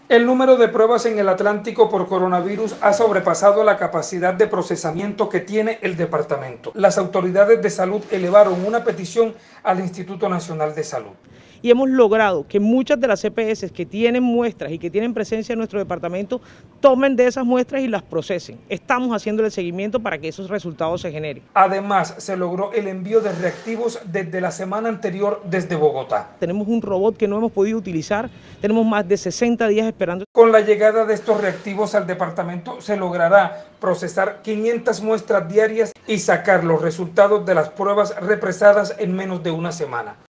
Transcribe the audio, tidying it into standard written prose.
El número de pruebas en el Atlántico por coronavirus ha sobrepasado la capacidad de procesamiento que tiene el departamento. Las autoridades de salud elevaron una petición al Instituto Nacional de Salud. Y hemos logrado que muchas de las EPS que tienen muestras y que tienen presencia en nuestro departamento tomen de esas muestras y las procesen. Estamos haciendo el seguimiento para que esos resultados se generen. Además, se logró el envío de reactivos desde la semana anterior desde Bogotá. Tenemos un robot que no hemos podido utilizar, tenemos más de 60 días esperando. Con la llegada de estos reactivos al departamento se logrará procesar 500 muestras diarias y sacar los resultados de las pruebas represadas en menos de una semana.